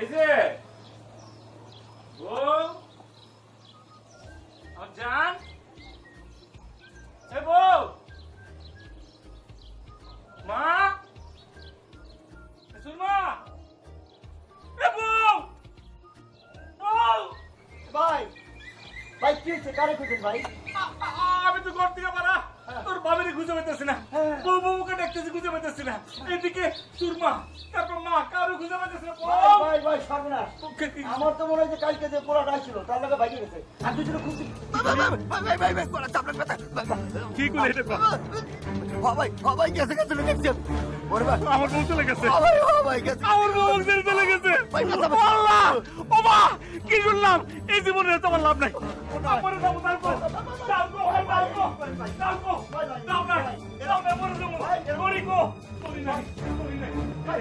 এই যে বউ জান, এই বউ মা সুরমা, এ বউ বউ। ভাই ভাই কি হচ্ছে? কারে খুঁজেন ভাই? আমি তো ঘর থেকে পারা তোর বাবারে খুঁজে পেতেছি না, বউ বউকে ডাকতেছি খুঁজে পেতেছি না, এদিকে সুরমা তারপর মা কারো খুঁজে পেতেছি না। ভাই ভাই সর্বনাশ, আমার তো মনে হয় যে কালকে যে পোড়াটা ছিল তার লগে ভাইকে গেছে, আর দুজনে খুঁজছি। কি করে এটা কর? ভাই গেছে গেছে দেখছি ওরে ভাই, আমার বউ চলে গেছে, ভাই গেছে, আমার বউ ছেড়ে চলে গেছে। আল্লাহ ও মা, কি শুনলাম? এই জীবনে তো আমার লাভ নাই। মরে যাবো তারপর, যাবো ভাই, যাবো যাবো, যাও না যাও না, মরে যাবো, মরি গো, মরি নাই, মরি নাই। ভাই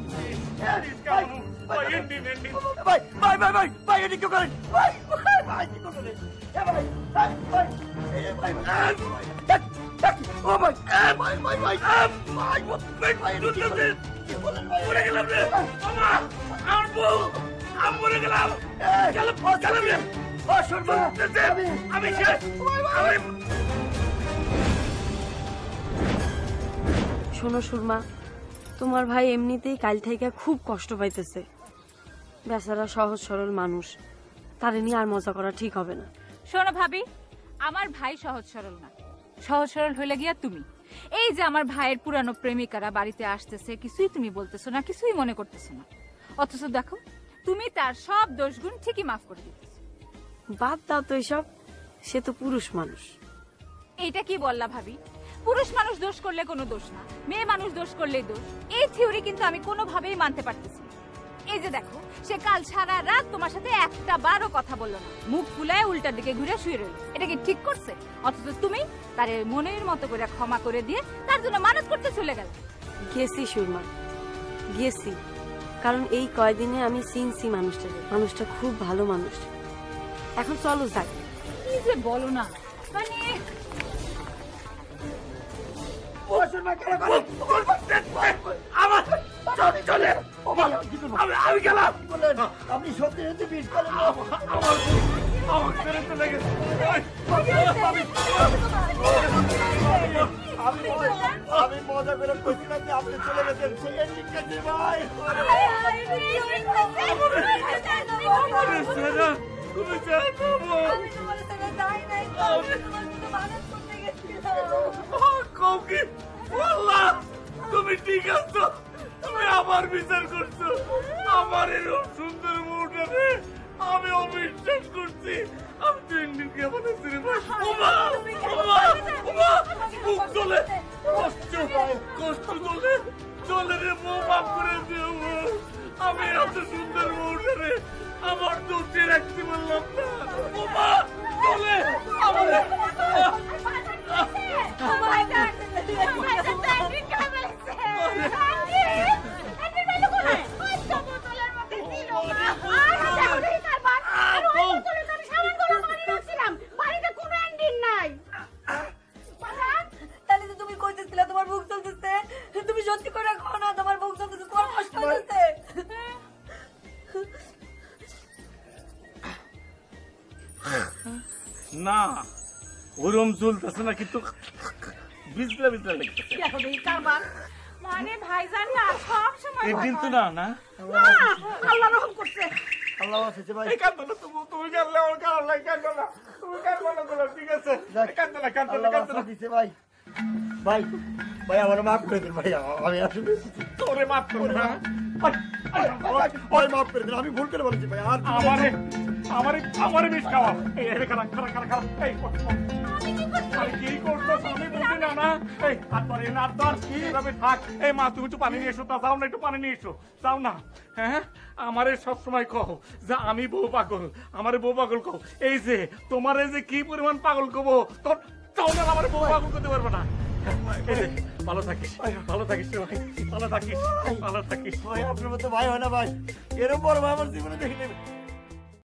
ভাই এন্ডিং এন্ডিং। ভাই ভাই ভাই ভাই ভাই এদিকে করেন, ভাই ভাই ভাই কি করেন? এ ভাই ভাই ভাই এ ভাই ভাই ও ভাই ভাই ভাই ভাই ভাই ভাই দুধ মরে গেলাম রে মামা, আমার বউ আমি মরে গেলাম, গেলাম গেলাম রে। আমি শেষ। শোনো সুরমা, তোমার ভাই এমনিতেই কাল থেকে খুব কষ্ট পাইতেছে। বেচারা সহজ সরল মানুষ, তারে নিয়ে আর মজা করা ঠিক হবে না। শোনো ভাবি, আমার ভাই সহজ সরল না, সহজ সরল হইলে গিয়া তুমি। এই যে আমার ভাইয়ের পুরানো প্রেমিকারা বাড়িতে আসতেছে, কিছুই তুমি বলতেছো না, কিছুই মনে করতেছো না, অথচ দেখো তুমি তার সব দোষগুণ ঠিকই মাফ করে দিতেছো। বাদ দাও তো এসব, সে তো পুরুষ মানুষ। এইটা কি বললা ভাবি? পুরুষ মানুষ দোষ করলে কোনো দোষ না, মেয়ে মানুষ দোষ করলেই দোষ। এই থিওরি কিন্তু আমি কোনোভাবেই মানতে পারতেছি না। এই যে দেখো, সে কাল সারা রাত তোমার সাথে একটা বারও কথা বললো না, মুখ ফুলায় উল্টার দিকে ঘুরে শুয়ে রইল। এটা কি ঠিক করছে? অথচ তুমি তার মনের মতো করে ক্ষমা করে দিয়ে তার জন্য মানত করতে চলে গেল। গেছি সুরমা, গেছি, কারণ এই কয়দিনে আমি চিনছি মানুষটা খুব ভালো মানুষ। এখন চলো যাই। কি যে বলো না, মানে আমি গেলাম। আপনি সত্যি সত্যি বিষ করেন? আমার ছেড়ে চলে গেছে। আমি মজা করে কইছিলাম যে আপনি চলে গেছেন, সেই শিক্ষার্থী ভাই। তুমি ঠিক আছো? তুমি আমার বিচার করছো? আমার এরকম সুন্দর বউটারে আমি অবিশ্বাস করছি। আমি তো ইন্ডিয়াকে আমাদের সিনেমা বুক চলে, কষ্ট কষ্ট চলে চলে রে, বউ মাফ করে দিও। আমি এত সুন্দর বউটারে আমার দোষে রাখতে পারলাম না। বোমা চলে আমাদের না ওরম চলতেছে না, কিন্তু বিজলা বিজলা লাগতেছে। মানে ভাইজান না সব সময় একদিন তো না না আল্লাহ রহম করছে। আল্লাহ আছে ভাই। কাঁদো না, তুমি কাঁদলে আমার কারণ লাগে, কাঁদো না, তুমি কাঁদো না, ঠিক আছে? কাঁদো না, কাঁদো না, কাঁদো না। দিছে ভাই। ভাই ভাই আমার মাফ করে দিন ভাই, আমি আসলে তোরে মাফ করবো না। ভাই মাফ করে দিন, আমি ভুল করে বলেছি ভাই। আর আমারে বিষ খাওয়া খারাপ খারাপ খারাপ খারাপ। এই আরে কি করছো? আমি বুঝি না না। এই হাত ধরে না, হাত ধর, কিভাবে থাক। এই মা তুমি একটু পানি নিয়ে এসো, তা যাও না, একটু পানি নিয়ে এসো, যাও না। হ্যাঁ আমারে সবসময় কও যে আমি বউ পাগল, আমারে বউ পাগল কও। এই যে তোমারে যে কি পরিমাণ পাগল কব, তোর তাও না আমার বউ পাগল করতে পারবে না। ভালো থাকিস, ভালো থাকিস, ভালো থাকিস, ভালো থাকিস। ভাই আপনার মতো ভাই হয় না ভাই, এরকম বড় ভাই আমার জীবনে দেখিনি।